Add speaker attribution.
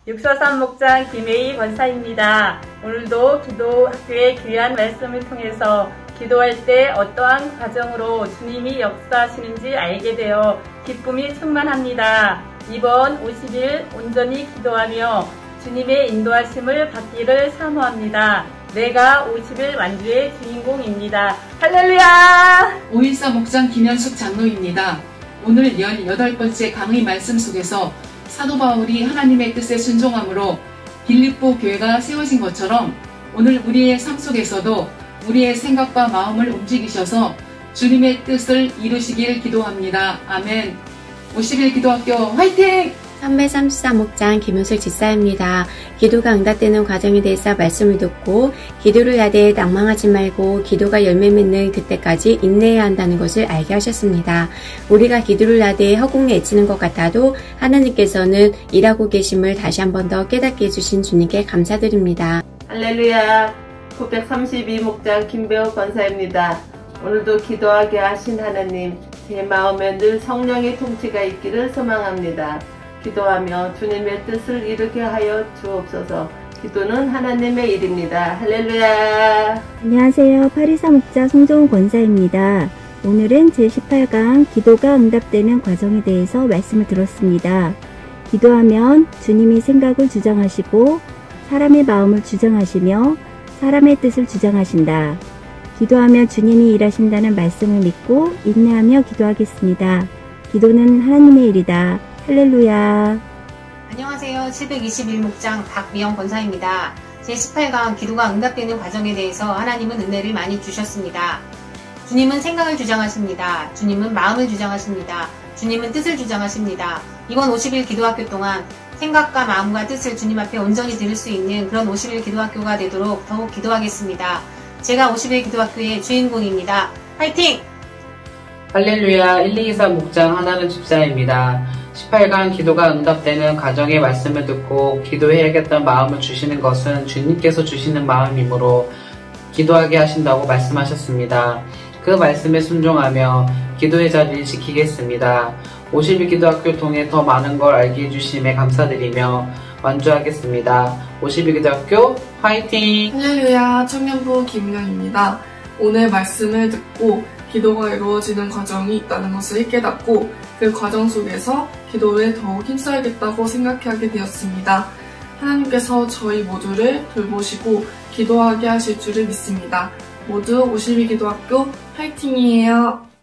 Speaker 1: 643 목장 김혜희 권사입니다. 오늘도 기도학교의 귀한 말씀을 통해서 기도할 때 어떠한 과정으로 주님이 역사하시는지 알게 되어 기쁨이 충만합니다. 이번 50일 온전히 기도하며 주님의 인도하심을 받기를 사모합니다. 내가 50일 완주의 주인공입니다. 할렐루야!
Speaker 2: 514 목장 김현숙 장로입니다. 오늘 18번째 강의 말씀 속에서 사도 바울이 하나님의 뜻에 순종함으로 빌립보 교회가 세워진 것처럼 오늘 우리의 삶 속에서도 우리의 생각과 마음을 움직이셔서 주님의 뜻을 이루시길 기도합니다. 아멘. 50일 기도학교 화이팅!
Speaker 3: 334 목장 김은숙 집사입니다. 기도가 응답되는 과정에 대해서 말씀을 듣고 기도를 하되 낭망하지 말고 기도가 열매 맺는 그때까지 인내해야 한다는 것을 알게 하셨습니다. 우리가 기도를 하되 허공에 애치는 것 같아도 하나님께서는 일하고 계심을 다시 한 번 더 깨닫게 해주신 주님께 감사드립니다.
Speaker 4: 할렐루야. 932 목장 김배옥 권사입니다. 오늘도 기도하게 하신 하나님, 제 마음에 늘 성령의 통치가 있기를 소망합니다. 기도하며 주님의 뜻을 이루게 하여 주옵소서. 기도는 하나님의 일입니다. 할렐루야.
Speaker 5: 안녕하세요. 824 목장 송정훈 권사입니다. 오늘은 제18강 기도가 응답되는 과정에 대해서 말씀을 들었습니다. 기도하면 주님이 생각을 주장하시고 사람의 마음을 주장하시며 사람의 뜻을 주장하신다. 기도하며 주님이 일하신다는 말씀을 믿고 인내하며 기도하겠습니다. 기도는 하나님의 일이다. 할렐루야.
Speaker 6: 안녕하세요. 721목장 박미영 권사입니다. 제18강 기도가 응답되는 과정에 대해서 하나님은 은혜를 많이 주셨습니다. 주님은 생각을 주장하십니다. 주님은 마음을 주장하십니다. 주님은 뜻을 주장하십니다. 이번 50일 기도학교 동안 생각과 마음과 뜻을 주님 앞에 온전히 드릴 수 있는 그런 50일 기도학교가 되도록 더욱 기도하겠습니다. 제가 50일 기도학교의 주인공입니다. 화이팅!
Speaker 7: 할렐루야. 1224 목장 하나는 집사입니다. 18강 기도가 응답되는 과정의 말씀을 듣고 기도해야겠다는 마음을 주시는 것은 주님께서 주시는 마음이므로 기도하게 하신다고 말씀하셨습니다. 그 말씀에 순종하며 기도의 자리를 지키겠습니다. 50일 기도학교 통해 더 많은 걸 알게 해주심에 감사드리며 완주하겠습니다. 50일 기도학교 화이팅!
Speaker 8: 할렐루야. 청년부 김은영입니다. 오늘 말씀을 듣고 기도가 이루어지는 과정이 있다는 것을 깨닫고 그 과정 속에서 기도에 더욱 힘써야겠다고 생각하게 되었습니다. 하나님께서 저희 모두를 돌보시고 기도하게 하실 줄을 믿습니다. 모두 52 기도학교 화이팅이에요.